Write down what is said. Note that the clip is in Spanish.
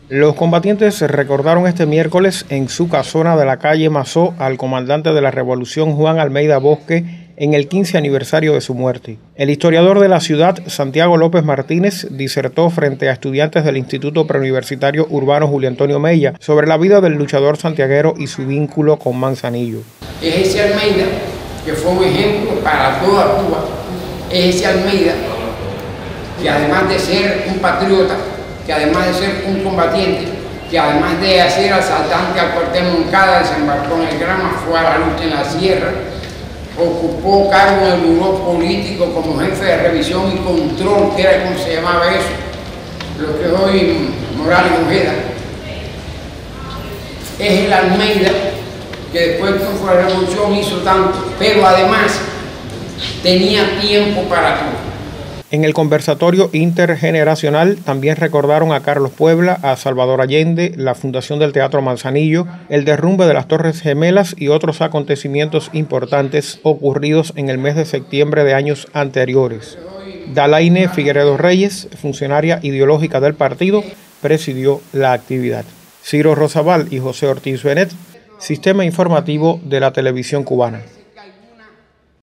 Los combatientes recordaron este miércoles en su casona de la calle Mazó al comandante de la Revolución Juan Almeida Bosque en el 15 aniversario de su muerte. El historiador de la ciudad, Santiago López Martínez, disertó frente a estudiantes del Instituto Preuniversitario Urbano Julio Antonio Mella sobre la vida del luchador santiaguero y su vínculo con Manzanillo. Es ese Almeida que fue un ejemplo para toda Cuba, es ese Almeida que además de ser un patriota, que además de ser un combatiente, que además de ser asaltante al cuartel Moncada, desembarcó en el Grama, fue a la lucha en la sierra, ocupó cargo en el buró político como jefe de revisión y control, que era como se llamaba eso, lo que es hoy Morales y Ojeda. Es el Almeida que después que fue la revolución hizo tanto, pero además tenía tiempo para todo. En el conversatorio intergeneracional también recordaron a Carlos Puebla, a Salvador Allende, la fundación del Teatro Manzanillo, el derrumbe de las Torres Gemelas y otros acontecimientos importantes ocurridos en el mes de septiembre de años anteriores. Dalaine Figueredo Reyes, funcionaria ideológica del partido, presidió la actividad. Ciro Rosabal y José Ortiz Benet, Sistema Informativo de la Televisión Cubana.